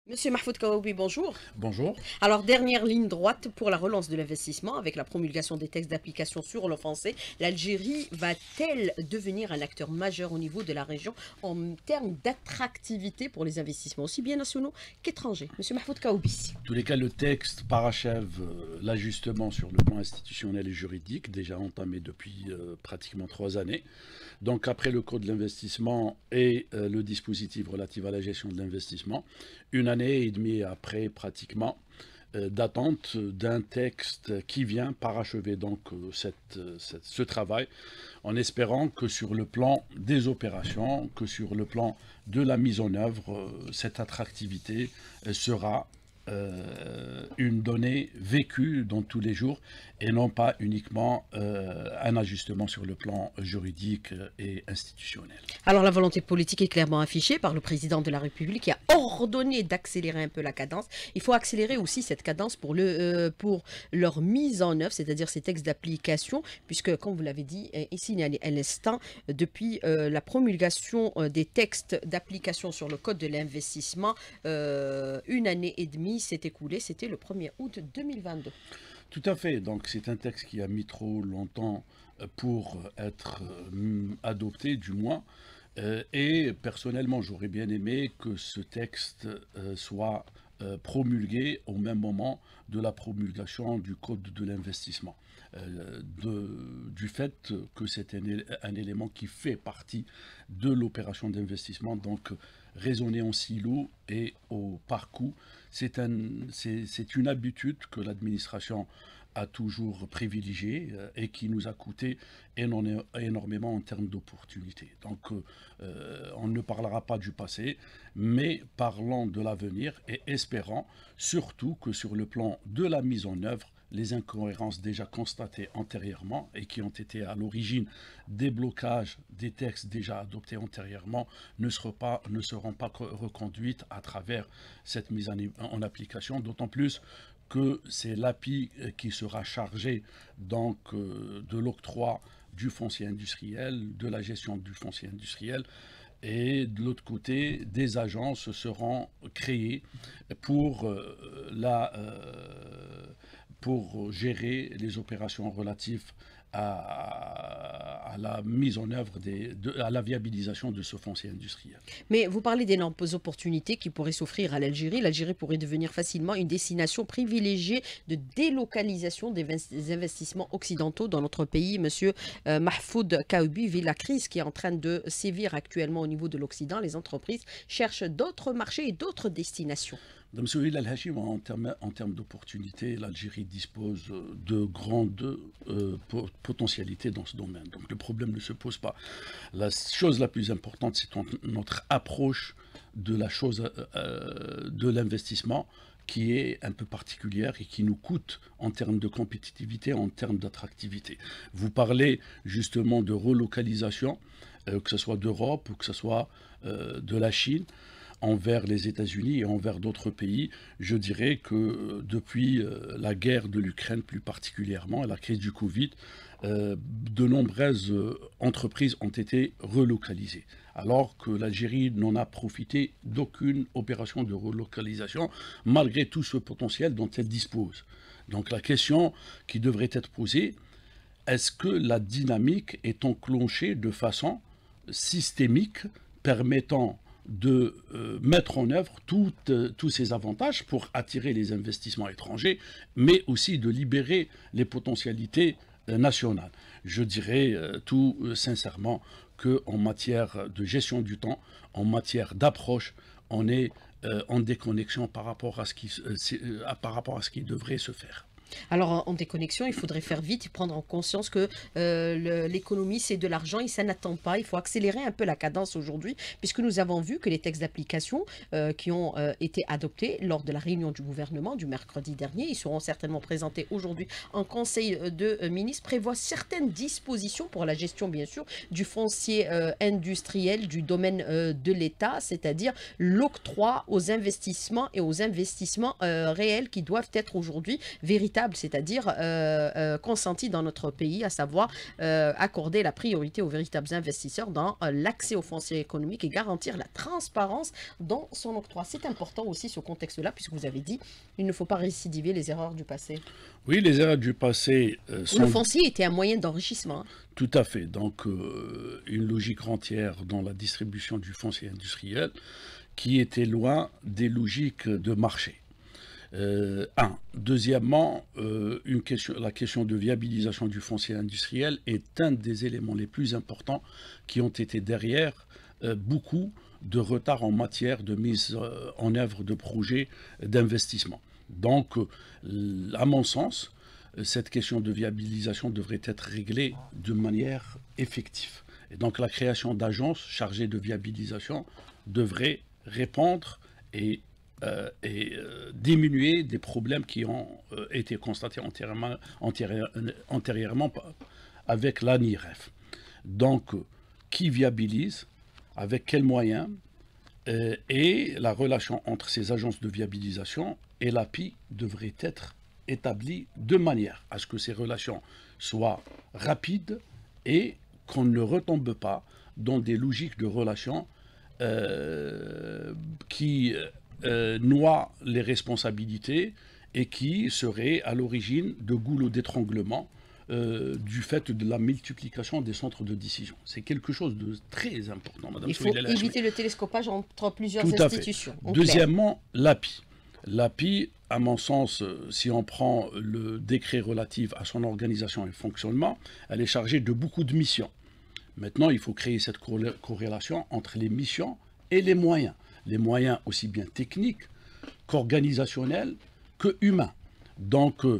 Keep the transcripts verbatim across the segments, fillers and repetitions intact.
Monsieur Mahfoud Kaoubi, bonjour. Bonjour. Alors, dernière ligne droite pour la relance de l'investissement avec la promulgation des textes d'application sur le français. L'Algérie va-t-elle devenir un acteur majeur au niveau de la région en termes d'attractivité pour les investissements, aussi bien nationaux qu'étrangers? Monsieur Mahfoud Kaoubi. En tous les cas, le texte parachève euh, l'ajustement sur le plan institutionnel et juridique, déjà entamé depuis euh, pratiquement trois années. Donc, après le Code de l'investissement et euh, le dispositif relatif à la gestion de l'investissement, une année et demie après, pratiquement, euh, d'attente d'un texte qui vient parachever donc euh, cette, cette, ce travail, en espérant que sur le plan des opérations, que sur le plan de la mise en œuvre, euh, cette attractivité euh, sera Euh, une donnée vécue dans tous les jours et non pas uniquement euh, un ajustement sur le plan juridique et institutionnel. Alors la volonté politique est clairement affichée par le président de la République qui a ordonné d'accélérer un peu la cadence. Il faut accélérer aussi cette cadence pour, le, euh, pour leur mise en œuvre, c'est-à-dire ces textes d'application, puisque comme vous l'avez dit ici à l'instant, depuis euh, la promulgation euh, des textes d'application sur le code de l'investissement, euh, une année et demie s'est écoulée, c'était le premier août deux mille vingt-deux. Tout à fait, donc c'est un texte qui a mis trop longtemps pour être adopté, du moins. Euh, et personnellement, j'aurais bien aimé que ce texte euh, soit euh, promulgué au même moment de la promulgation du Code de l'investissement. Euh, du fait que c'est un, un élément qui fait partie de l'opération d'investissement, donc raisonner en silo et au parcours, c'est un, c'est une habitude que l'administration a toujours privilégié euh, et qui nous a coûté énormément en termes d'opportunités. Donc euh, on ne parlera pas du passé, mais parlons de l'avenir et espérons surtout que sur le plan de la mise en œuvre, les incohérences déjà constatées antérieurement et qui ont été à l'origine des blocages des textes déjà adoptés antérieurement ne seront pas, ne seront pas reconduites à travers cette mise en, en application, d'autant plus que c'est l'A P I qui sera chargé donc euh, de l'octroi du foncier industriel, de la gestion du foncier industriel, et de l'autre côté, des agences seront créées pour, euh, la, euh, pour gérer les opérations relatives à, à la mise en œuvre, des, de, à la viabilisation de ce foncier industriel. Mais vous parlez d'énormes opportunités qui pourraient s'offrir à l'Algérie. L'Algérie pourrait devenir facilement une destination privilégiée de délocalisation des investissements occidentaux dans notre pays. Monsieur euh, Mahfoud Kaoubi, vu la crise qui est en train de sévir actuellement au niveau de l'Occident, les entreprises cherchent d'autres marchés et d'autres destinations. Monsieur Al-Hachim, en termes, en termes d'opportunités, l'Algérie dispose de grandes euh, potentialités dans ce domaine. Donc le problème ne se pose pas. La chose la plus importante, c'est notre approche de la chose, euh, de l'investissement, qui est un peu particulière et qui nous coûte en termes de compétitivité, en termes d'attractivité. Vous parlez justement de relocalisation, euh, que ce soit d'Europe ou que ce soit euh, de la Chine, envers les États-Unis et envers d'autres pays. Je dirais que depuis euh, la guerre de l'Ukraine plus particulièrement, et la crise du Covid, euh, de nombreuses euh, entreprises ont été relocalisées, alors que l'Algérie n'en a profité d'aucune opération de relocalisation, malgré tout ce potentiel dont elle dispose. Donc la question qui devrait être posée, est-ce que la dynamique est enclenchée de façon systémique, permettant de euh, mettre en œuvre tout, euh, tous ces avantages pour attirer les investissements étrangers, mais aussi de libérer les potentialités euh, nationales. Je dirais euh, tout euh, sincèrement qu'en matière de gestion du temps, en matière d'approche, on est euh, en déconnexion par rapport à ce qui, euh, par rapport à ce qui devrait se faire. Alors, en déconnexion, il faudrait faire vite et prendre en conscience que euh, l'économie, c'est de l'argent et ça n'attend pas. Il faut accélérer un peu la cadence aujourd'hui, puisque nous avons vu que les textes d'application euh, qui ont euh, été adoptés lors de la réunion du gouvernement du mercredi dernier, ils seront certainement présentés aujourd'hui en conseil de euh, ministres, prévoient certaines dispositions pour la gestion, bien sûr, du foncier euh, industriel du domaine euh, de l'État, c'est-à-dire l'octroi aux investissements et aux investissements euh, réels qui doivent être aujourd'hui véritablement équitable, c'est-à-dire euh, euh, consentie dans notre pays, à savoir euh, accorder la priorité aux véritables investisseurs dans euh, l'accès au foncier économique et garantir la transparence dans son octroi. C'est important aussi ce contexte-là, puisque vous avez dit il ne faut pas récidiver les erreurs du passé. Oui, les erreurs du passé euh, sont... Le foncier était un moyen d'enrichissement. Hein. Tout à fait. Donc, euh, une logique rentière dans la distribution du foncier industriel qui était loin des logiques de marché. Euh, un. Deuxièmement, euh, une question, la question de viabilisation du foncier industriel est un des éléments les plus importants qui ont été derrière euh, beaucoup de retard en matière de mise euh, en œuvre de projets d'investissement. Donc, euh, à mon sens, cette question de viabilisation devrait être réglée de manière effective. Et donc, la création d'agences chargées de viabilisation devrait répondre et Euh, et euh, diminuer des problèmes qui ont euh, été constatés antérieurement, antérieur, antérieurement avec l'A N I R E F. Donc, euh, qui viabilise, avec quels moyens, euh, et la relation entre ces agences de viabilisation et l'A P I devrait être établie de manière à ce que ces relations soient rapides et qu'on ne retombe pas dans des logiques de relations euh, qui Euh, noie les responsabilités et qui serait à l'origine de goulots d'étranglement euh, du fait de la multiplication des centres de décision. C'est quelque chose de très important, Madame Il faut éviter le télescopage entre plusieurs Tout institutions. À fait. Deuxièmement, l'A P I. L'A P I, à mon sens, si on prend le décret relatif à son organisation et fonctionnement, elle est chargée de beaucoup de missions. Maintenant, il faut créer cette corrélation entre les missions et les moyens. Les moyens aussi bien techniques qu'organisationnels que humains. Donc, euh,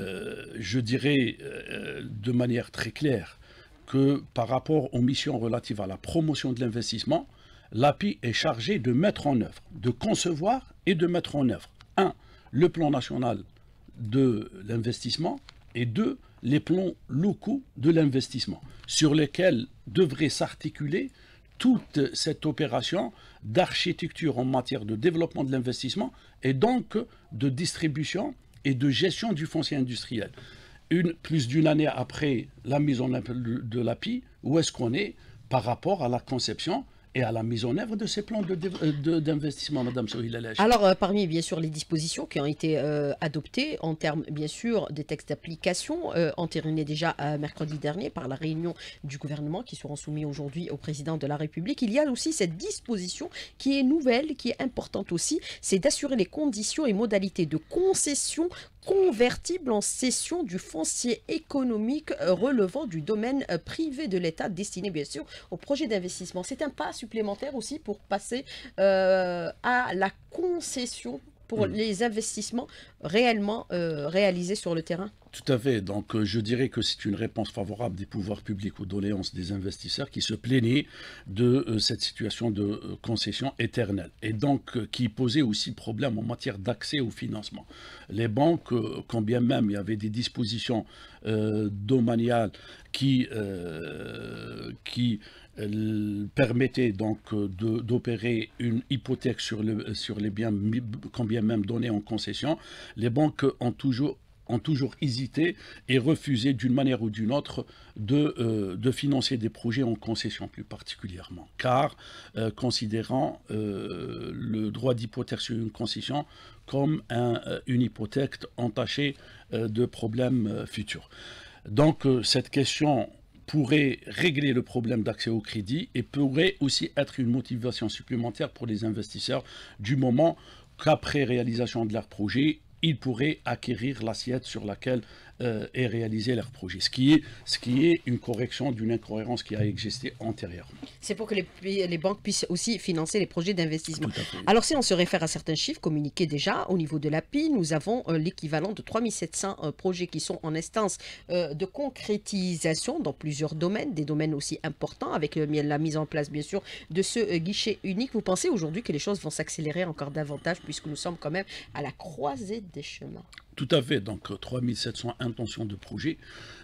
je dirais euh, de manière très claire que par rapport aux missions relatives à la promotion de l'investissement, l'A P I est chargée de mettre en œuvre, de concevoir et de mettre en œuvre, un, le plan national de l'investissement et deux, les plans locaux de l'investissement, sur lesquels devrait s'articuler toute cette opération d'architecture en matière de développement de l'investissement et donc de distribution et de gestion du foncier industriel. Une, plus d'une année après la mise en œuvre de l'A P I, où est-ce qu'on est par rapport à la conception et à la mise en œuvre de ces plans d'investissement, Madame Sohila El Hachmi? Alors, euh, parmi bien sûr les dispositions qui ont été euh, adoptées en termes bien sûr des textes d'application, euh, entérinés déjà euh, mercredi dernier par la réunion du gouvernement qui seront soumis aujourd'hui au président de la République, il y a aussi cette disposition qui est nouvelle, qui est importante aussi, c'est d'assurer les conditions et modalités de concession convertible en cession du foncier économique relevant du domaine privé de l'État destiné bien sûr au projet d'investissement. C'est un pas supplémentaire aussi pour passer euh, à la concession pour mmh. les investissements réellement euh, réalisés sur le terrain. Tout à fait. Donc, euh, je dirais que c'est une réponse favorable des pouvoirs publics aux doléances des investisseurs qui se plaignaient de euh, cette situation de euh, concession éternelle et donc euh, qui posait aussi problème en matière d'accès au financement. Les banques, euh, quand bien même il y avait des dispositions euh, domaniales qui, euh, qui euh, permettait donc d'opérer une hypothèque sur, le, sur les biens, quand bien même donnés en concession, les banques ont toujours ont toujours hésité et refusé d'une manière ou d'une autre de, euh, de financer des projets en concession plus particulièrement, car euh, considérant euh, le droit d'hypothèque sur une concession comme un, une hypothèque entachée euh, de problèmes euh, futurs. Donc euh, cette question pourrait régler le problème d'accès au crédit et pourrait aussi être une motivation supplémentaire pour les investisseurs du moment qu'après réalisation de leur projet, ils pourraient acquérir l'assiette sur laquelle euh, est réalisé leur projet, ce qui est, ce qui est une correction d'une incohérence qui a existé antérieurement. C'est pour que les, les banques puissent aussi financer les projets d'investissement. Alors si on se réfère à certains chiffres communiqués déjà au niveau de l'A P I, nous avons euh, l'équivalent de trois mille sept cents euh, projets qui sont en instance euh, de concrétisation dans plusieurs domaines, des domaines aussi importants avec euh, la mise en place bien sûr de ce euh, guichet unique. Vous pensez aujourd'hui que les choses vont s'accélérer encore davantage puisque nous sommes quand même à la croisée des chemins. Tout à fait, donc trois mille sept cents intentions de projet,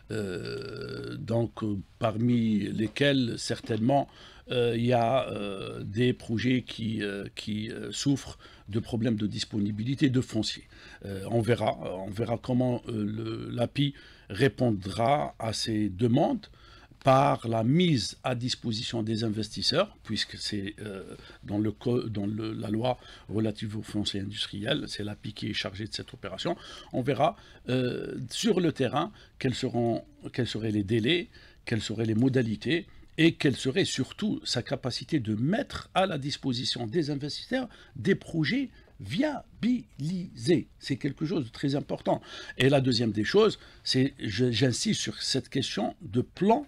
euh, donc euh, parmi lesquelles certainement euh, il y a euh, des projets qui, euh, qui euh, souffrent de problèmes de disponibilité de foncier. Euh, on verra, on verra comment euh, l'A P I répondra à ces demandes par la mise à disposition des investisseurs, puisque c'est euh, dans, le, dans le, la loi relative au foncier industriel, c'est l'A P I qui est chargée de cette opération. On verra euh, sur le terrain quels, seront, quels seraient les délais, quelles seraient les modalités, et quelle serait surtout sa capacité de mettre à la disposition des investisseurs des projets viabilisés. C'est quelque chose de très important. Et la deuxième des choses, c'est, j'insiste sur cette question de plan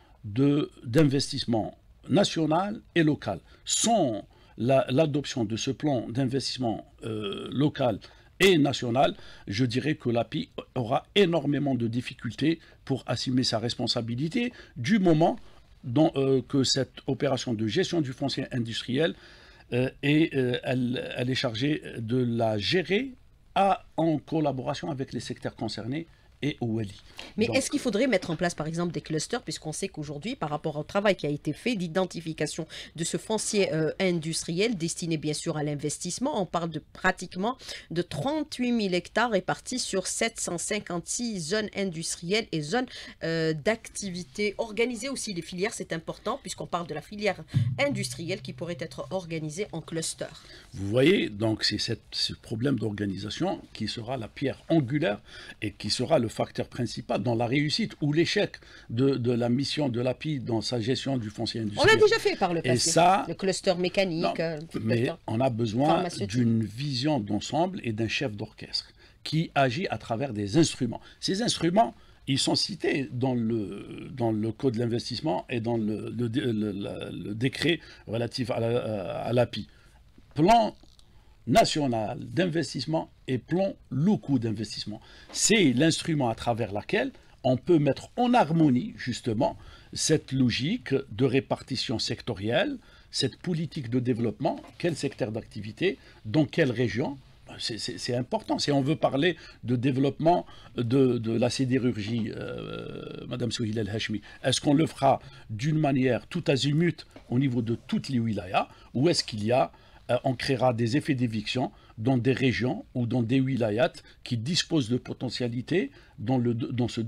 d'investissement national et local. Sans l'adoption la, de ce plan d'investissement euh, local et national, je dirais que l'A P I aura énormément de difficultés pour assumer sa responsabilité du moment dont, euh, que cette opération de gestion du foncier industriel euh, est, euh, elle, elle est chargée de la gérer à, en collaboration avec les secteurs concernés et au Wali. Mais est-ce qu'il faudrait mettre en place, par exemple, des clusters, puisqu'on sait qu'aujourd'hui, par rapport au travail qui a été fait d'identification de ce foncier euh, industriel, destiné bien sûr à l'investissement, on parle de pratiquement de trente-huit mille hectares répartis sur sept cent cinquante-six zones industrielles et zones euh, d'activité. Organiser aussi les filières, c'est important, puisqu'on parle de la filière industrielle qui pourrait être organisée en cluster. Vous voyez, donc c'est ce problème d'organisation qui sera la pierre angulaire et qui sera le facteur principal dans la réussite ou l'échec de, de la mission de l'A P I dans sa gestion du foncier industriel. On l'a déjà fait par le passé, et ça, le cluster mécanique. Non, euh, mais cluster on a besoin d'une vision d'ensemble et d'un chef d'orchestre qui agit à travers des instruments. Ces instruments, ils sont cités dans le, dans le code de l'investissement et dans le, le, le, le, le décret relatif à l'A P I. Plan national d'investissement et plan locaux d'investissement. C'est l'instrument à travers lequel on peut mettre en harmonie justement cette logique de répartition sectorielle, cette politique de développement, quel secteur d'activité, dans quelle région. C'est important. Si on veut parler de développement de, de la sidérurgie, euh, Madame Souhila El Hachmi, est-ce qu'on le fera d'une manière tout azimut au niveau de toutes les wilayas, ou est-ce qu'il y a Euh, on créera des effets d'éviction dans des régions ou dans des wilayats qui disposent de potentialités dans, le, dans ce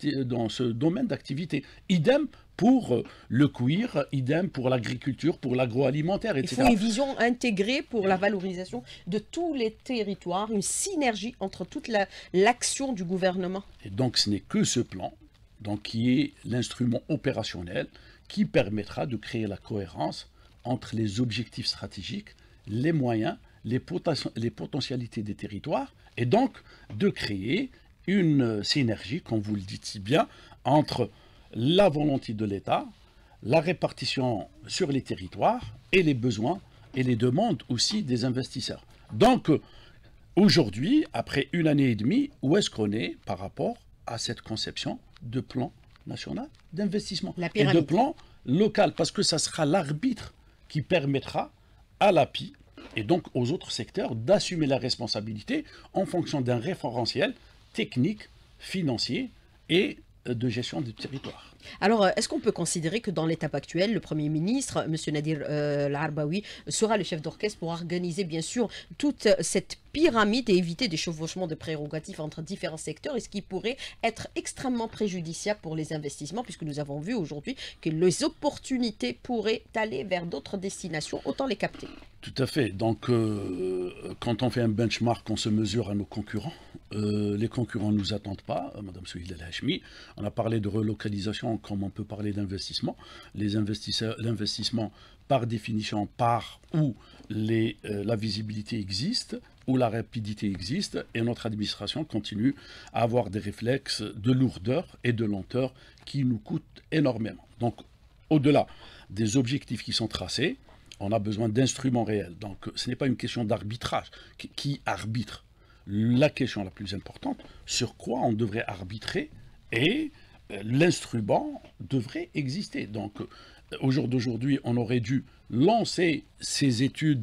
domaine d'activité. Idem pour euh, le cuir, idem pour l'agriculture, pour l'agroalimentaire, et cetera. Il faut une vision intégrée pour la valorisation de tous les territoires, une synergie entre toute l'action la, du gouvernement. Et donc ce n'est que ce plan donc, qui est l'instrument opérationnel qui permettra de créer la cohérence entre les objectifs stratégiques, les moyens, les, poten les potentialités des territoires, et donc de créer une synergie, comme vous le dites si bien, entre la volonté de l'État, la répartition sur les territoires, et les besoins et les demandes aussi des investisseurs. Donc, aujourd'hui, après une année et demie, où est-ce qu'on est par rapport à cette conception de plan national d'investissement et de plan local, parce que ça sera l'arbitre qui permettra à l'A P I et donc aux autres secteurs d'assumer la responsabilité en fonction d'un référentiel technique, financier et de gestion du territoire. Alors, est-ce qu'on peut considérer que dans l'étape actuelle, le Premier ministre, M. Nadir euh, Al-Arbaoui, sera le chef d'orchestre pour organiser, bien sûr, toute cette pyramide et éviter des chevauchements de prérogatives entre différents secteurs, et ce qui pourrait être extrêmement préjudiciable pour les investissements, puisque nous avons vu aujourd'hui que les opportunités pourraient aller vers d'autres destinations, autant les capter. Tout à fait. Donc, euh, quand on fait un benchmark, on se mesure à nos concurrents. Euh, les concurrents ne nous attendent pas, euh, Madame Souhila El Hachmi. On a parlé de relocalisation comme on peut parler d'investissement. Les investisseurs, l'investissement, par définition, part où les, euh, la visibilité existe, où la rapidité existe, et notre administration continue à avoir des réflexes de lourdeur et de lenteur qui nous coûtent énormément. Donc, au-delà des objectifs qui sont tracés, on a besoin d'instruments réels. Donc, ce n'est pas une question d'arbitrage. Qui, qui arbitre? La question la plus importante, sur quoi on devrait arbitrer, et euh, l'instrument devrait exister. Donc, euh, au jour d'aujourd'hui, on aurait dû lancer ces études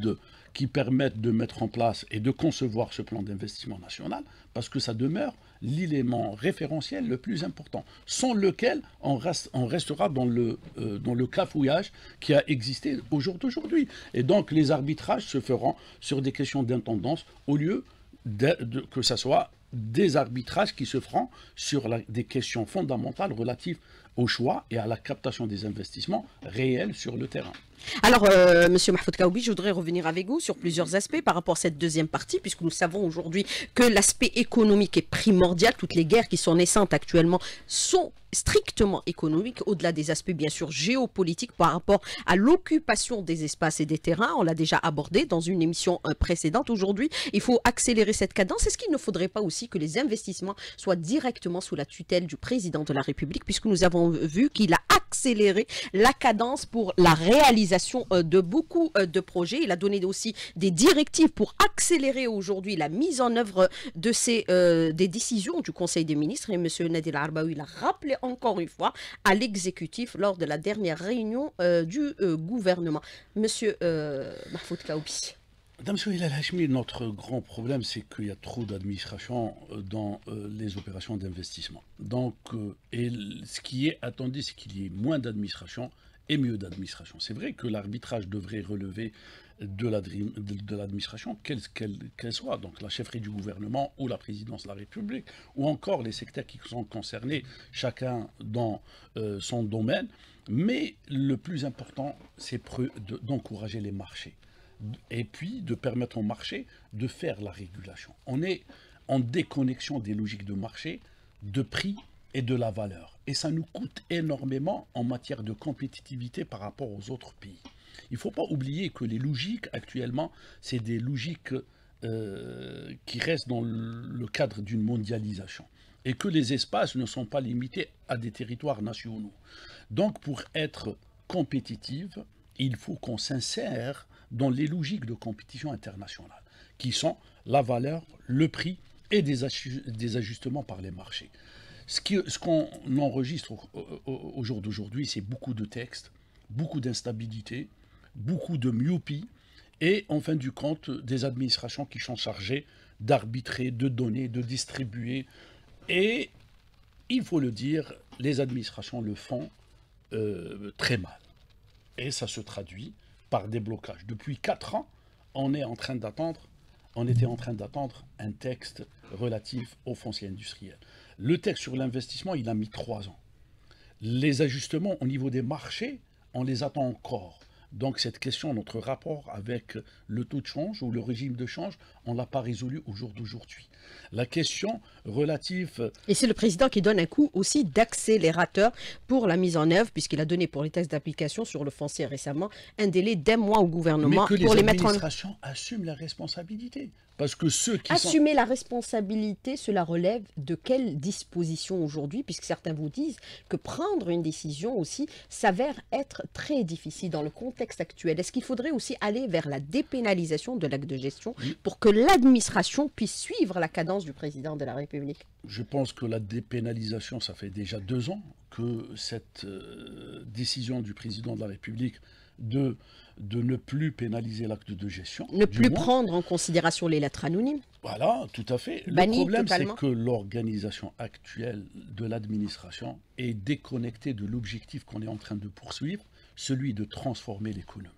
qui permettent de mettre en place et de concevoir ce plan d'investissement national, parce que ça demeure l'élément référentiel le plus important, sans lequel on, reste, on restera dans le, euh, dans le cafouillage qui a existé au jour d'aujourd'hui. Et donc les arbitrages se feront sur des questions d'intendance au lieu de, de, que ce soit des arbitrages qui se feront sur la, des questions fondamentales relatives au choix et à la captation des investissements réels sur le terrain. Alors, euh, Monsieur Mahfoud Kaoubi, je voudrais revenir avec vous sur plusieurs aspects par rapport à cette deuxième partie, puisque nous savons aujourd'hui que l'aspect économique est primordial. Toutes les guerres qui sont naissantes actuellement sont strictement économiques, au-delà des aspects bien sûr géopolitiques par rapport à l'occupation des espaces et des terrains. On l'a déjà abordé dans une émission précédente. Aujourd'hui, il faut accélérer cette cadence. Est-ce qu'il ne faudrait pas aussi que les investissements soient directement sous la tutelle du président de la République, puisque nous avons vu qu'il a accéléré la cadence pour la réalisation de beaucoup de projets. Il a donné aussi des directives pour accélérer aujourd'hui la mise en œuvre de ces euh, des décisions du Conseil des ministres. Et M. Nadir Arbaoui l'a rappelé encore une fois à l'exécutif lors de la dernière réunion euh, du euh, gouvernement. Monsieur euh, Mahfoud Kaoubi. Madame Souhila El Hachmi, notre grand problème, c'est qu'il y a trop d'administration dans euh, les opérations d'investissement. Donc, euh, et ce qui est attendu, c'est qu'il y ait moins d'administration et mieux d'administration. C'est vrai que l'arbitrage devrait relever de l'administration, quelle qu'elle qu'elle soit, donc la chefferie du gouvernement ou la présidence de la République, ou encore les secteurs qui sont concernés, chacun dans euh, son domaine. Mais le plus important, c'est d'encourager les marchés. Et puis de permettre au marché de faire la régulation. On est en déconnexion des logiques de marché, de prix et de la valeur. Et ça nous coûte énormément en matière de compétitivité par rapport aux autres pays. Il ne faut pas oublier que les logiques actuellement, c'est des logiques euh, qui restent dans le cadre d'une mondialisation. Et que les espaces ne sont pas limités à des territoires nationaux. Donc pour être compétitive, il faut qu'on s'insère dans les logiques de compétition internationale, qui sont la valeur, le prix et des, des ajustements par les marchés. Ce qu'on ce qu'on enregistre au, au, au jour d'aujourd'hui, c'est beaucoup de textes, beaucoup d'instabilité, beaucoup de myopie, et en fin du compte, des administrations qui sont chargées d'arbitrer, de donner, de distribuer. Et il faut le dire, les administrations le font euh, très mal. Et ça se traduit par des blocages. Depuis quatre ans, on est en train d'attendre, on était en train d'attendre un texte relatif au foncier industriel. Le texte sur l'investissement, il a mis trois ans. Les ajustements au niveau des marchés, on les attend encore. Donc cette question, notre rapport avec le taux de change ou le régime de change, on ne l'a pas résolu au jour d'aujourd'hui. La question relative... Et c'est le président qui donne un coup aussi d'accélérateur pour la mise en œuvre, puisqu'il a donné pour les textes d'application sur le foncier récemment un délai d'un mois au gouvernement pour les, pour les mettre en... Mais que les administrations assument la responsabilité. Parce que ceux qui Assumer sont... la responsabilité, cela relève de quelle disposition aujourd'hui, puisque certains vous disent que prendre une décision aussi s'avère être très difficile dans le contexte actuel. Est-ce qu'il faudrait aussi aller vers la dépénalisation de l'acte de gestion oui. pour que l'administration puisse suivre la cadence du président de la République? Je pense que la dépénalisation, ça fait déjà deux ans que cette euh, décision du président de la République de, de ne plus pénaliser l'acte de gestion. Ne plus moins. prendre en considération les lettres anonymes. Voilà, tout à fait. Banni, le problème, c'est totalement. que l'organisation actuelle de l'administration est déconnectée de l'objectif qu'on est en train de poursuivre, celui de transformer l'économie.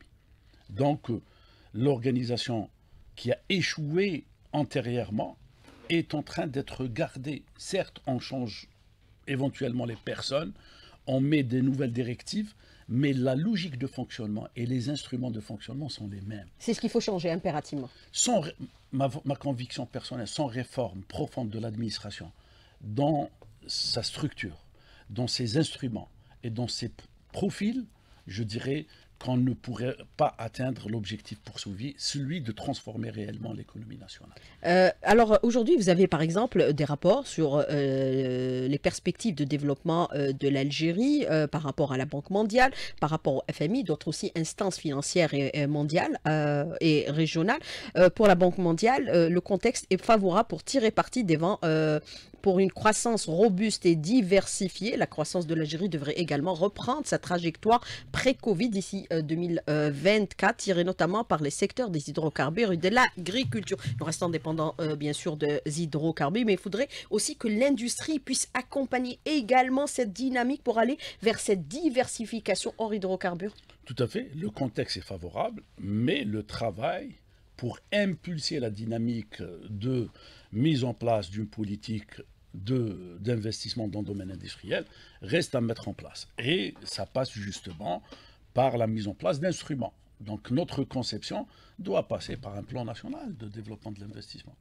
Donc, euh, l'organisation qui a échoué antérieurement est en train d'être gardée. Certes, on change éventuellement les personnes, on met des nouvelles directives, mais la logique de fonctionnement et les instruments de fonctionnement sont les mêmes. C'est ce qu'il faut changer impérativement. Sans, ma, ma conviction personnelle, sans réforme profonde de l'administration, dans sa structure, dans ses instruments et dans ses profils, je dirais qu'on ne pourrait pas atteindre l'objectif poursuivi, celui de transformer réellement l'économie nationale. Euh, alors aujourd'hui, vous avez par exemple des rapports sur euh, les perspectives de développement euh, de l'Algérie euh, par rapport à la Banque mondiale, par rapport au F M I, d'autres aussi instances financières et, et mondiales euh, et régionales. Euh, pour la Banque mondiale, euh, le contexte est favorable pour tirer parti des vents euh, pour une croissance robuste et diversifiée. La croissance de l'Algérie devrait également reprendre sa trajectoire pré-Covid d'ici euh, deux mille vingt-quatre, tiré notamment par les secteurs des hydrocarbures et de l'agriculture. Nous restons dépendants, euh, bien sûr, des hydrocarbures, mais il faudrait aussi que l'industrie puisse accompagner également cette dynamique pour aller vers cette diversification hors hydrocarbures. Tout à fait, le contexte est favorable, mais le travail pour impulser la dynamique de mise en place d'une politique de- d'investissement dans le domaine industriel reste à mettre en place. Et ça passe justement par la mise en place d'instruments. Donc notre conception doit passer par un plan national de développement de l'investissement.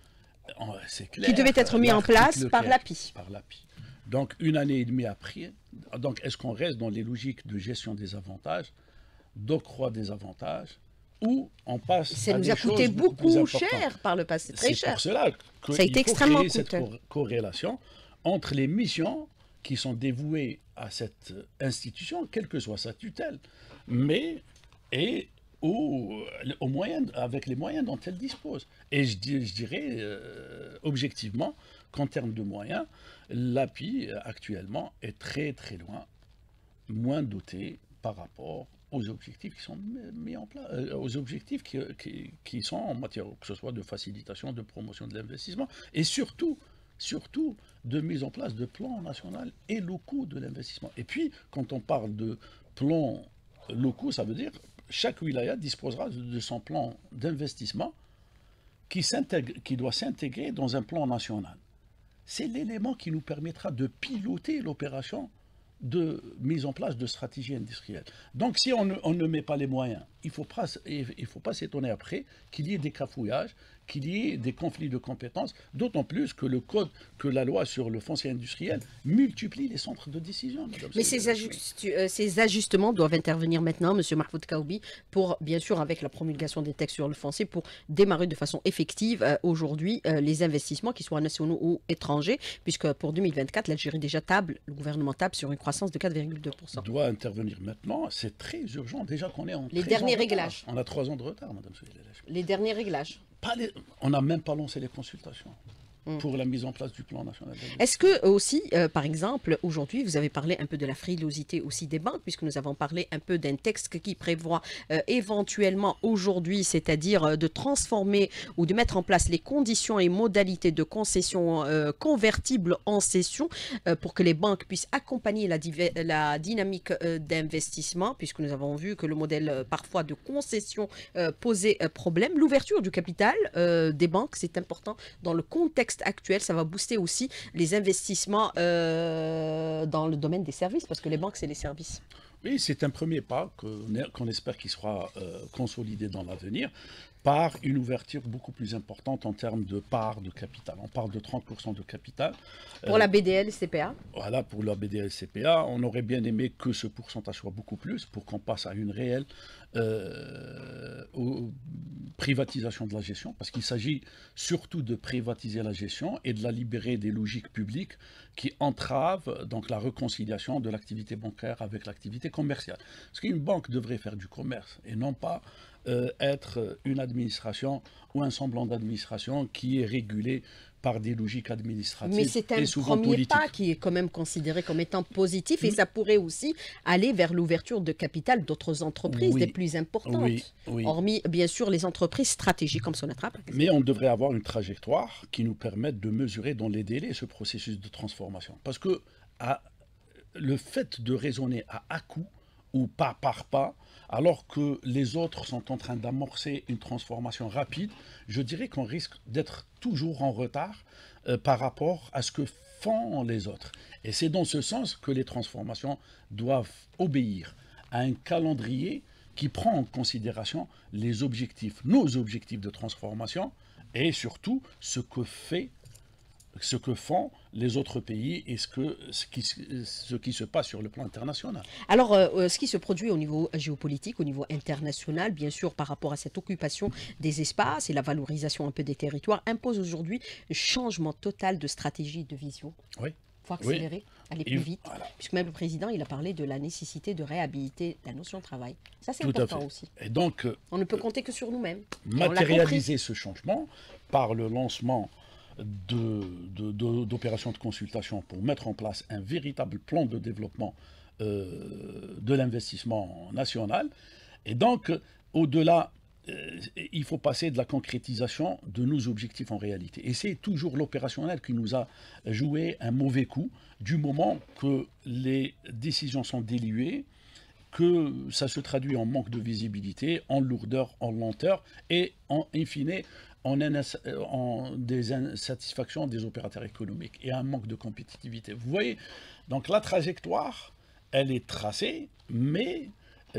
En- C'est clair. Qui devait être mis en place l'article par quinze, l'A P I. Par l'A P I. Donc une année et demie après, donc est-ce qu'on reste dans les logiques de gestion des avantages, d'octroi des avantages, ou on passe Ça à nous des a coûté choses beaucoup plus beaucoup importantes. cher par le passé, très C'est cher. pour cela qu'il Ça a été faut extrêmement créer cette coûteux. cor- corrélation entre les missions qui sont dévouées à cette institution, quelle que soit sa tutelle, mais et au, au moyen, avec les moyens dont elle dispose. Et je, dis- je dirais euh, objectivement qu'en termes de moyens, l'A P I actuellement est très très loin, moins doté par rapport aux objectifs qui sont mis en place, euh, aux objectifs qui, qui- qui sont en matière, que ce soit de facilitation, de promotion de l'investissement, et surtout, surtout de mise en place de plans nationaux et locaux de l'investissement. Et puis, quand on parle de plans locaux, ça veut dire chaque wilaya disposera de de son plan d'investissement qui, s'intègre- qui doit s'intégrer dans un plan national. C'est l'élément qui nous permettra de piloter l'opération de mise en place de stratégies industrielles. Donc si on ne, on ne met pas les moyens, il ne faut pas, il faut pas s'étonner après qu'il y ait des cafouillages, qu'il y ait des conflits de compétences, d'autant plus que le code, que la loi sur le foncier industriel multiplie les centres de décision. Madame Mais Seyed. ces, ajustu- euh, ces ajustements doivent intervenir maintenant, M. Mahfoud Kaoubi, pour, bien sûr, avec la promulgation des textes sur le foncier, pour démarrer de façon effective euh, aujourd'hui euh, les investissements, qu'ils soient nationaux ou étrangers, puisque pour deux mille vingt-quatre, l'Algérie déjà table, le gouvernement table sur une croissance de quatre virgule deux pour cent. doit intervenir maintenant, c'est très urgent, déjà qu'on est en Les treize derniers ans de retard. réglages. On a trois ans de retard, Madame Seyed. Les derniers réglages. Pas les- on n'a même pas lancé les consultations Mm. pour la mise en place du plan national d'investissement. Est-ce que euh, aussi, euh, par exemple, aujourd'hui, vous avez parlé un peu de la frilosité aussi des banques, puisque nous avons parlé un peu d'un texte qui prévoit euh, éventuellement aujourd'hui, c'est-à-dire euh, de transformer ou de mettre en place les conditions et modalités de concession euh, convertibles en cession euh, pour que les banques puissent accompagner la, diver- la dynamique euh, d'investissement, puisque nous avons vu que le modèle euh, parfois de concession euh, posait euh, problème. L'ouverture du capital euh, des banques, c'est important dans le contexte actuel, ça va booster aussi les investissements euh, dans le domaine des services, parce que les banques, c'est les services. Oui, c'est un premier pas qu'on qu'on espère qu'il sera euh, consolidé dans l'avenir par une ouverture beaucoup plus importante en termes de part de capital. On parle de trente pour cent de capital. Pour Euh, la B D L et C P A, Voilà, pour la B D L C P A, on aurait bien aimé que ce pourcentage soit beaucoup plus pour qu'on passe à une réelle euh, au- privatisation de la gestion, parce qu'il s'agit surtout de privatiser la gestion et de la libérer des logiques publiques qui entravent donc la réconciliation de l'activité bancaire avec l'activité commerciale. Parce qu'une banque devrait faire du commerce et non pas euh, être une administration ou un semblant d'administration qui est régulé par des logiques administratives mais c'est un et souvent premier politiques. pas qui est quand même considéré comme étant positif, et ça pourrait aussi aller vers l'ouverture de capital d'autres entreprises, Oui. des plus importantes. Oui, oui. Hormis, bien sûr, les entreprises stratégiques comme Sonatrach. par exemple. Mais on devrait avoir une trajectoire qui nous permette de mesurer dans les délais ce processus de transformation. Parce que à- le fait de raisonner à à-coup ou pas par pas, alors que les autres sont en train d'amorcer une transformation rapide, je dirais qu'on risque d'être toujours en retard euh, par rapport à ce que font les autres. Et c'est dans ce sens que les transformations doivent obéir à un calendrier qui prend en considération les objectifs, nos objectifs de transformation, et surtout ce que fait, ce que font les autres pays et ce, que, ce, qui, ce qui se passe sur le plan international. Alors, euh, euh, ce qui se produit au niveau géopolitique, au niveau international, bien sûr, par rapport à cette occupation des espaces et la valorisation un peu des territoires, impose aujourd'hui un changement total de stratégie et de vision. Oui. Il faut accélérer, aller Et plus vite. voilà. Puisque même le président, il a parlé de la nécessité de réhabiliter la notion de travail. Ça, c'est Tout à important fait. aussi. Et donc, euh, On ne peut compter que sur nous-mêmes. Et on l'a matérialiser ce changement par le lancement de- de- de- d'opérations de, consultation pour mettre en place un véritable plan de développement euh, de l'investissement national. Et donc, au-delà, euh, il faut passer de la concrétisation de nos objectifs en réalité. Et c'est toujours l'opérationnel qui nous a joué un mauvais coup, du moment que les décisions sont diluées, que ça se traduit en manque de visibilité, en lourdeur, en lenteur, et en, in fine, en, en des insatisfactions des opérateurs économiques et un manque de compétitivité. Vous voyez, donc la trajectoire, elle est tracée, mais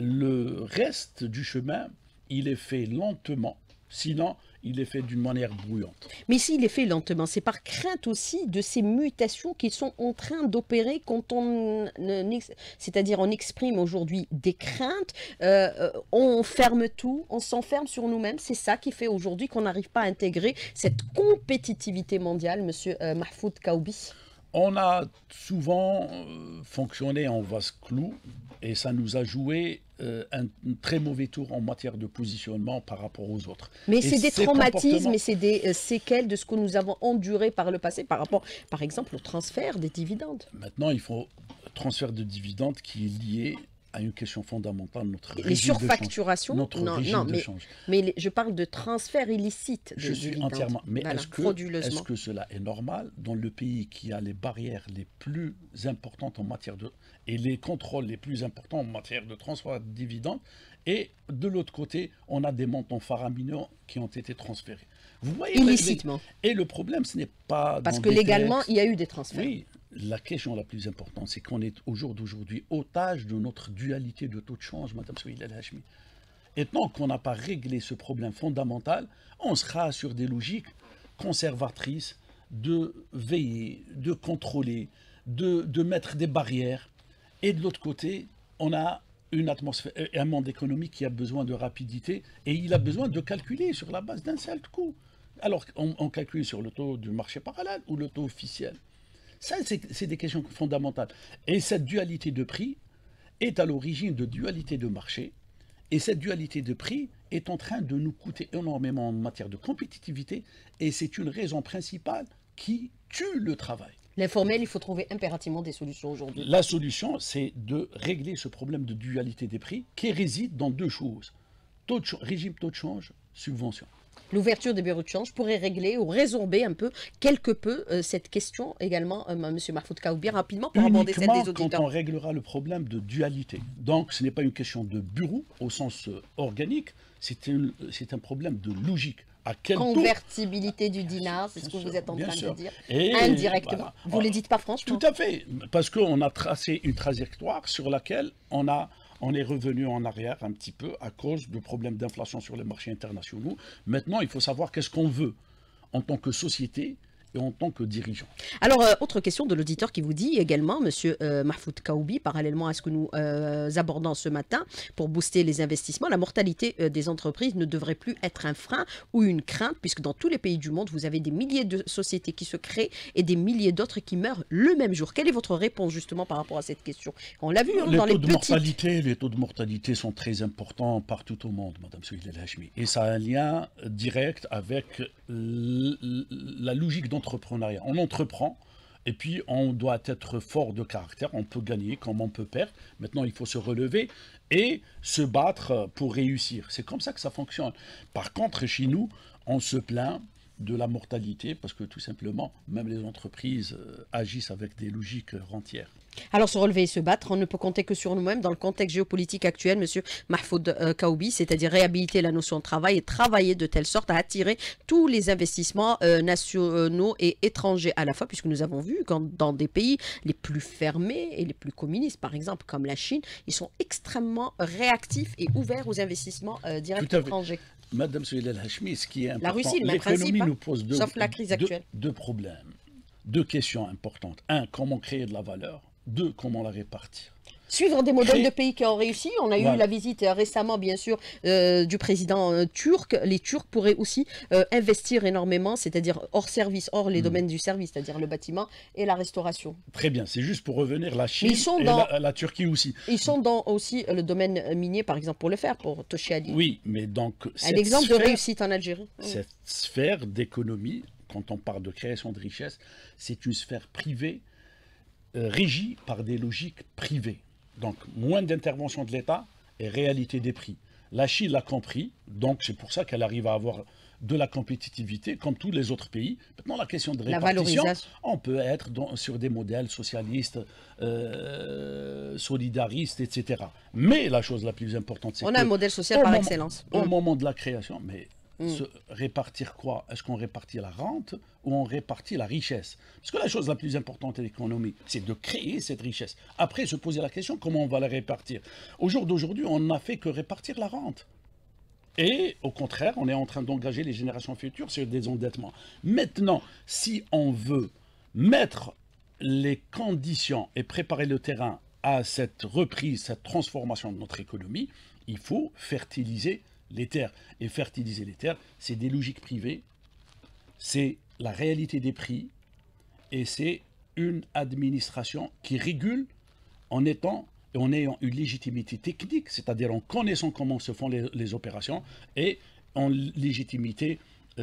le reste du chemin, il est fait lentement, sinon il est fait d'une manière brouillante. Mais s'il est fait lentement, c'est par crainte aussi de ces mutations qui sont en train d'opérer quand on, c'est-à-dire on exprime aujourd'hui des craintes, euh, on ferme tout, on s'enferme sur nous-mêmes. C'est ça qui fait aujourd'hui qu'on n'arrive pas à intégrer cette compétitivité mondiale, monsieur euh, Mahfoud Kaoubi. On a souvent euh, fonctionné en vase clos et ça nous a joué euh, un, un très mauvais tour en matière de positionnement par rapport aux autres. Mais c'est des traumatismes comportements... et c'est des euh, séquelles de ce que nous avons enduré par le passé par rapport, par exemple, au transfert des dividendes. Maintenant, il faut un transfert de dividendes qui est lié à une question fondamentale, notre les régime surfacturations, de change. Notre non, régime non, de mais, change. mais les, je parle de transfert illicite de Je suis dividendes. entièrement. Mais voilà, est-ce que, est-ce que cela est normal dans le pays qui a les barrières les plus importantes en matière de et les contrôles les plus importants en matière de transfert de dividendes, et de l'autre côté, on a des montants faramineux qui ont été transférés. Vous voyez, illicitement. Les, et le problème, ce n'est pas parce dans que des légalement, textes. Il y a eu des transferts. Oui. La question la plus importante, c'est qu'on est au jour d'aujourd'hui otage de notre dualité de taux de change, Madame Souheila El Hachmi. Et tant qu'on n'a pas réglé ce problème fondamental, on sera sur des logiques conservatrices de veiller, de contrôler, de, de mettre des barrières. Et de l'autre côté, on a une atmosphère, un monde économique qui a besoin de rapidité et il a besoin de calculer sur la base d'un seul coup. Alors, on, on calcule sur le taux du marché parallèle ou le taux officiel. Ça, c'est des questions fondamentales. Et cette dualité de prix est à l'origine de dualité de marché. Et cette dualité de prix est en train de nous coûter énormément en matière de compétitivité. Et c'est une raison principale qui tue le travail. L'informel, il faut trouver impérativement des solutions aujourd'hui. La solution, c'est de régler ce problème de dualité des prix qui réside dans deux choses. Taux de, régime taux de change, subvention. L'ouverture des bureaux de change pourrait régler ou résorber un peu, quelque peu, euh, cette question également, euh, M. Mahfoud Kaoubi, rapidement, pour aborder celle des auditeurs. Quand on réglera le problème de dualité. Donc, ce n'est pas une question de bureau au sens euh, organique, c'est un, un problème de logique. À quel convertibilité taux du dinar, c'est ce que sûr, vous êtes en train sûr. de dire, et indirectement. Voilà. Vous ne les dites pas franchement. Tout à fait, parce qu'on a tracé une trajectoire sur laquelle on a... On est revenu en arrière un petit peu à cause de problèmes d'inflation sur les marchés internationaux. Maintenant, il faut savoir qu'est-ce qu'on veut en tant que société et en tant que dirigeant. Alors, euh, autre question de l'auditeur qui vous dit également, Monsieur euh, Mahfoud Kaoubi, parallèlement à ce que nous euh, abordons ce matin, pour booster les investissements, la mortalité euh, des entreprises ne devrait plus être un frein ou une crainte, puisque dans tous les pays du monde, vous avez des milliers de sociétés qui se créent et des milliers d'autres qui meurent le même jour. Quelle est votre réponse justement par rapport à cette question? On l'a vu hein, les dans taux les de petites... mortalité, les taux de mortalité sont très importants partout au monde, Madame Souheila El Hachmi. Et ça a un lien direct avec la logique d'entrepreneuriat. On entreprend, et puis on doit être fort de caractère, on peut gagner comme on peut perdre. Maintenant, il faut se relever et se battre pour réussir. C'est comme ça que ça fonctionne. Par contre, chez nous, on se plaint de la mortalité, parce que tout simplement, même les entreprises euh, agissent avec des logiques rentières. Alors, se relever et se battre, on ne peut compter que sur nous-mêmes dans le contexte géopolitique actuel, Monsieur Mahfoud euh, Kaoubi, c'est-à-dire réhabiliter la notion de travail et travailler de telle sorte à attirer tous les investissements euh, nationaux et étrangers à la fois, puisque nous avons vu quand dans des pays les plus fermés et les plus communistes, par exemple comme la Chine, ils sont extrêmement réactifs et ouverts aux investissements euh, directs étrangers. Madame Souheila El Hachmi, ce qui est important, la Russie, le même principe, hein, nous pose deux, sauf la crise actuelle. Deux, deux problèmes, deux questions importantes. Un, comment créer de la valeur. Deux, comment la répartir. Suivre des modèles Créer... de pays qui ont réussi. On a voilà. eu la visite euh, récemment, bien sûr, euh, du président euh, turc. Les Turcs pourraient aussi euh, investir énormément, c'est-à-dire hors service, hors les mmh. domaines du service, c'est-à-dire le bâtiment et la restauration. Très bien, c'est juste pour revenir la Chine et dans... la, la Turquie aussi. Ils sont dans aussi le domaine minier, par exemple, pour le faire, pour Toshali. Oui, mais donc... Un exemple sphère, de réussite en Algérie. Cette mmh. sphère d'économie, quand on parle de création de richesse, c'est une sphère privée, euh, régie par des logiques privées. Donc, moins d'intervention de l'État et réalité des prix. La Chine l'a compris, donc c'est pour ça qu'elle arrive à avoir de la compétitivité comme tous les autres pays. Maintenant, la question de répartition, on peut être dans, sur des modèles socialistes, euh, solidaristes, et cetera. Mais la chose la plus importante, c'est on que... On a un modèle social par moment, excellence. Au mmh. moment de la création, mais... Mmh. Se répartir quoi? Est-ce qu'on répartit la rente ou on répartit la richesse? Parce que la chose la plus importante de l'économie, c'est de créer cette richesse. Après, se poser la question, comment on va la répartir? Au jour d'aujourd'hui, on n'a fait que répartir la rente. Et au contraire, on est en train d'engager les générations futures sur des endettements. Maintenant, si on veut mettre les conditions et préparer le terrain à cette reprise, cette transformation de notre économie, il faut fertiliser les terres. Et fertiliser les terres, c'est des logiques privées, c'est la réalité des prix, et c'est une administration qui régule en étant et en ayant une légitimité technique, c'est-à-dire en connaissant comment se font les, les opérations, et en légitimité,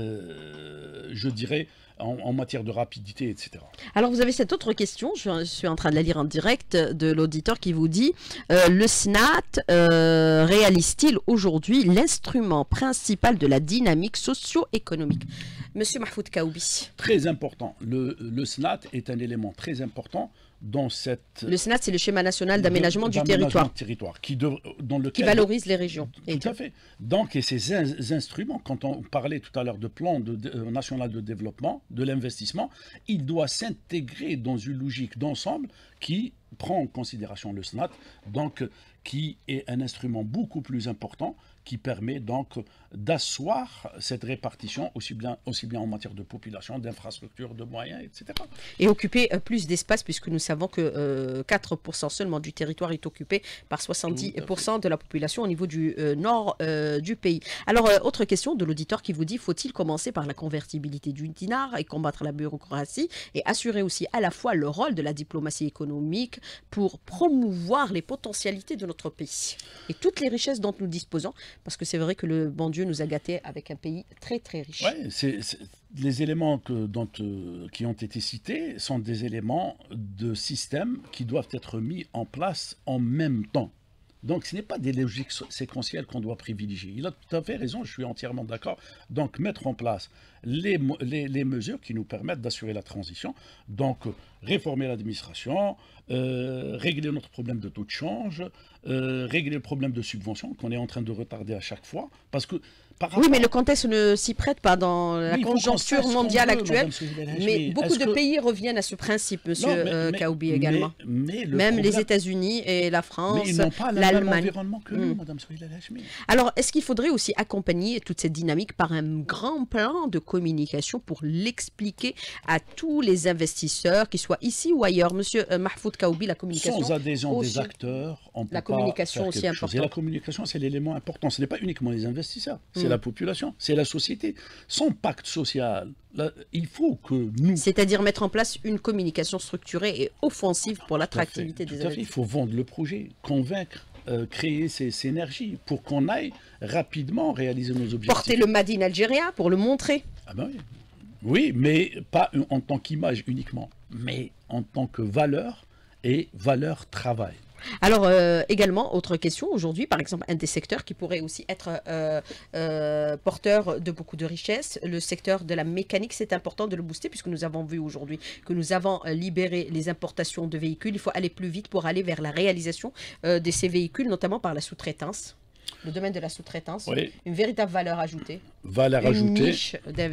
euh, je dirais, en, en matière de rapidité, et cetera. Alors vous avez cette autre question, je, je suis en train de la lire en direct, de l'auditeur qui vous dit euh, le S N A T euh, réalise-t-il aujourd'hui l'instrument principal de la dynamique socio-économique? Monsieur Mahfoud Kaoubi. Très important. Le, le S N A T est un élément très important dans cette... Le S N A T, c'est le schéma national d'aménagement du territoire. territoire qui, de, dans lequel qui valorise les régions. Tout et à fait. Donc, et ces in instruments, quand on parlait tout à l'heure de plan de, de, euh, national de développement, de l'investissement, il doit s'intégrer dans une logique d'ensemble qui prend en considération le S N A T, donc qui est un instrument beaucoup plus important, qui permet donc d'asseoir cette répartition aussi bien, aussi bien en matière de population, d'infrastructures, de moyens, et cetera. Et occuper euh, plus d'espace, puisque nous savons que euh, quatre pour cent seulement du territoire est occupé par soixante-dix pour cent de la population au niveau du euh, nord euh, du pays. Alors, euh, autre question de l'auditeur qui vous dit, faut-il commencer par la convertibilité du dinar et combattre la bureaucratie et assurer aussi à la fois le rôle de la diplomatie économique pour promouvoir les potentialités de notre pays et toutes les richesses dont nous disposons, parce que c'est vrai que le bon Dieu nous a gâtés avec un pays très très riche. Ouais, c'est, c'est, les éléments que, dont, euh, qui ont été cités sont des éléments de système qui doivent être mis en place en même temps. Donc ce n'est pas des logiques séquentielles qu'on doit privilégier. Il a tout à fait raison, je suis entièrement d'accord. Donc mettre en place les, les, les mesures qui nous permettent d'assurer la transition. Donc réformer l'administration, euh, régler notre problème de taux de change, euh, régler le problème de subvention qu'on est en train de retarder à chaque fois. Parce que Par oui, mais le contexte ne s'y prête pas dans la oui, conjoncture mondiale veut, actuelle. Mais beaucoup de que... pays reviennent à ce principe, monsieur non, mais, euh, mais, Kaoubi également. Mais, mais même problème... les États-Unis et la France, mais ils n'ont pas l'Allemagne. L'environnement que nous, mmh. Madame Souheila Hachmi. Alors, est-ce qu'il faudrait aussi accompagner toute cette dynamique par un grand plan de communication pour l'expliquer à tous les investisseurs, qu'ils soient ici ou ailleurs? Monsieur euh, Mahfoud Kaoubi, la communication. Sans adhésion aussi, des acteurs, on peut la communication pas aussi importante. Et la communication, c'est l'élément important. Ce n'est pas uniquement les investisseurs, c'est mmh. la population. C'est la société. Son pacte social, là, il faut que nous... C'est-à-dire mettre en place une communication structurée et offensive pour l'attractivité des investisseurs. Il faut vendre le projet, convaincre, euh, créer ces synergies pour qu'on aille rapidement réaliser nos objectifs. Porter le Made in Algeria pour le montrer. Ah ben oui. Oui, mais pas en tant qu'image uniquement, mais en tant que valeur et valeur travail. Alors euh, également, autre question, aujourd'hui par exemple un des secteurs qui pourrait aussi être euh, euh, porteur de beaucoup de richesses, le secteur de la mécanique, c'est important de le booster puisque nous avons vu aujourd'hui que nous avons libéré les importations de véhicules, il faut aller plus vite pour aller vers la réalisation euh, de ces véhicules, notamment par la sous-traitance. Le domaine de la sous-traitance, oui. Une véritable valeur ajoutée. Valeur une ajoutée, niche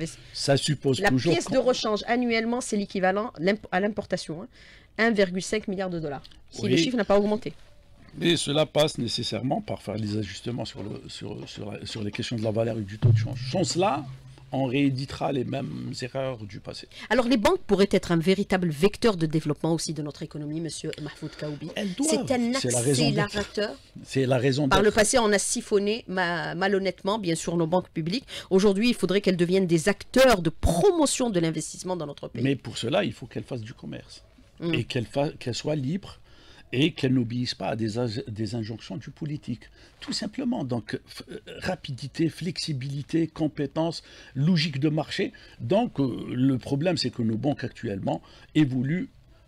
ça suppose la toujours... La pièce de rechange annuellement, c'est l'équivalent à l'importation, hein, un virgule cinq milliard de dollars, si oui. le chiffre n'a pas augmenté. Mais cela passe nécessairement par faire les ajustements sur, le, sur, sur, la, sur les questions de la valeur et du taux de change. Sans cela, on rééditera les mêmes erreurs du passé. Alors les banques pourraient être un véritable vecteur de développement aussi de notre économie, monsieur Mahfoud Kaoubi. C'est un accélérateur. C'est la raison d'être. Par le passé, on a siphonné ma, malhonnêtement, bien sûr, nos banques publiques. Aujourd'hui, il faudrait qu'elles deviennent des acteurs de promotion de l'investissement dans notre pays. Mais pour cela, il faut qu'elles fassent du commerce. Mmh. Et qu'elles qu'elles soient libres et qu'elles n'obéissent pas à des, des injonctions du politique. Tout simplement, donc, rapidité, flexibilité, compétence, logique de marché. Donc, euh, le problème, c'est que nos banques actuellement évoluent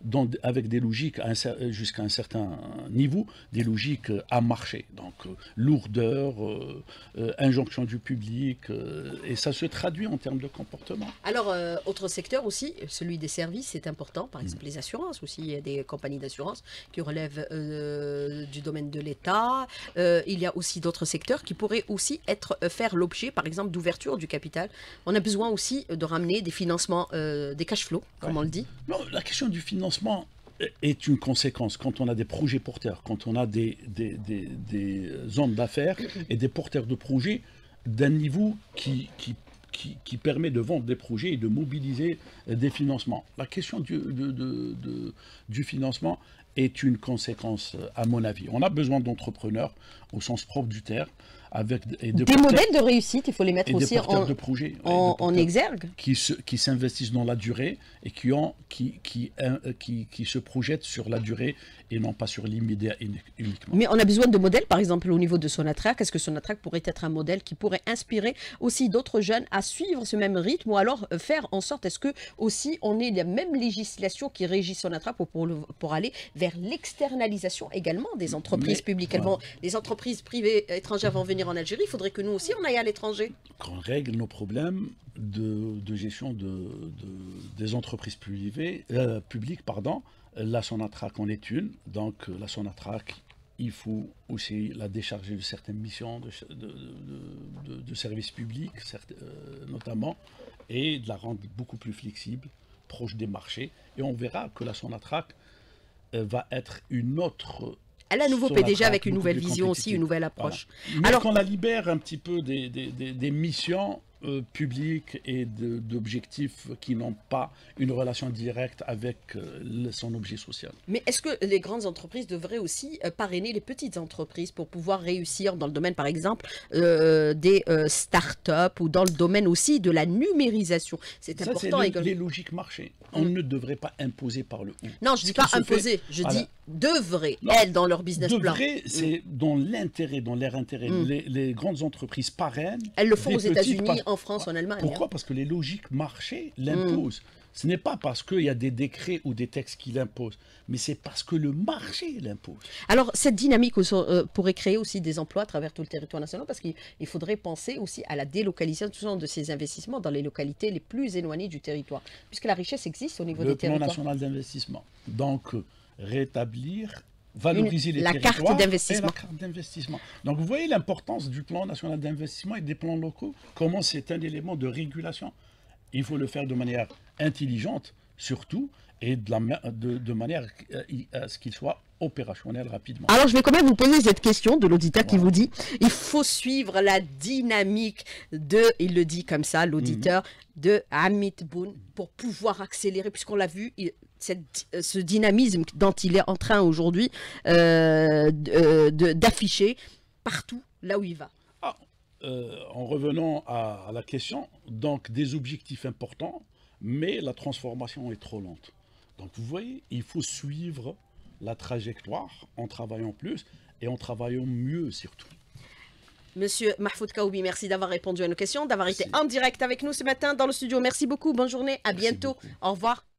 dans, avec des logiques jusqu'à un certain niveau, des logiques à marché. Donc euh, lourdeur, euh, euh, injonction du public, euh, et ça se traduit en termes de comportement. Alors, euh, autre secteur aussi, celui des services, c'est important. Par exemple, mmh. les assurances aussi. Il y a des compagnies d'assurance qui relèvent euh, du domaine de l'État. Euh, il y a aussi d'autres secteurs qui pourraient aussi être, euh, faire l'objet, par exemple, d'ouverture du capital. On a besoin aussi de ramener des financements, euh, des cash flows, comme ouais. on le dit. Non, la question du financement est une conséquence. Quand on a des projets porteurs, quand on a des, des, des, des zones d'affaires et des porteurs de projets d'un niveau qui, qui, qui, qui permet de vendre des projets et de mobiliser des financements. La question du, de, de, de, du financement est une conséquence, à mon avis. On a besoin d'entrepreneurs au sens propre du terme. Avec et de des porteurs, modèles de réussite, il faut les mettre aussi en, de projets, en, en exergue. Qui, se, qui s'investissent dans la durée et qui, ont, qui, qui, qui, qui se projettent sur la durée et non pas sur l'immédiat uniquement. Mais on a besoin de modèles, par exemple au niveau de Sonatrach. Est-ce que Sonatrach pourrait être un modèle qui pourrait inspirer aussi d'autres jeunes à suivre ce même rythme, ou alors faire en sorte, est-ce que aussi on ait la même législation qui régit Sonatrach pour, pour, pour aller vers l'externalisation également des entreprises Mais, publiques voilà. vont, Les entreprises privées étrangères vont venir en Algérie, il faudrait que nous aussi on aille à l'étranger. Qu'on règle nos problèmes de, de gestion de, de, des entreprises privées, euh, publiques, pardon. La Sonatrach en est une, donc la Sonatrach, il faut aussi la décharger de certaines missions de, de, de, de, de services publics, certes, euh, notamment, et de la rendre beaucoup plus flexible, proche des marchés. Et on verra que la Sonatrach euh, va être une autre... Elle a un nouveau P D G avec une nouvelle vision aussi, une nouvelle approche. Voilà. Mais Alors qu'on la libère un petit peu des, des, des, des missions euh, publiques et d'objectifs qui n'ont pas une relation directe avec euh, le, son objet social. Mais est-ce que les grandes entreprises devraient aussi euh, parrainer les petites entreprises pour pouvoir réussir dans le domaine, par exemple, euh, des euh, start-up ou dans le domaine aussi de la numérisation? C'est important. C'est les logiques marché. On mmh. ne devrait pas imposer par le haut. Non, je ne dis pas imposer, fait, je voilà. dis devraient, non, elles, dans leur business devrait, plan. Devrait, c'est mmh. dans l'intérêt, dans leur intérêt. Mmh. Les, les grandes entreprises parrainent. Elles le font aux États-Unis, en France, en Allemagne. Pourquoi? hein. Parce que les logiques marché l'imposent. Mmh. Ce n'est pas parce qu'il y a des décrets ou des textes qui l'imposent, mais c'est parce que le marché l'impose. Alors, cette dynamique euh, pourrait créer aussi des emplois à travers tout le territoire national, parce qu'il faudrait penser aussi à la délocalisation de ces investissements dans les localités les plus éloignées du territoire, puisque la richesse existe au niveau le des territoires. Le plan national d'investissement. Donc, rétablir, valoriser Une, les la territoires carte d'investissement. et la carte d'investissement. Donc, vous voyez l'importance du plan national d'investissement et des plans locaux, comment c'est un élément de régulation. Il faut le faire de manière intelligente, surtout, et de, la, de, de manière à ce qu'il soit opérationnel rapidement. Alors, je vais quand même vous poser cette question de l'auditeur voilà. qui vous dit, il faut suivre la dynamique de, il le dit comme ça, l'auditeur, mm-hmm. de Hamid Boun, pour pouvoir accélérer, puisqu'on l'a vu, il, cette, ce dynamisme dont il est en train aujourd'hui euh, d'afficher partout là où il va. Ah, euh, en revenant à, à la question, donc des objectifs importants, mais la transformation est trop lente. Donc vous voyez, il faut suivre la trajectoire en travaillant plus et en travaillant mieux surtout. Monsieur Mahfoud Kaoubi, merci d'avoir répondu à nos questions, d'avoir été en direct avec nous ce matin dans le studio. Merci beaucoup, bonne journée, à merci bientôt, beaucoup. Au revoir.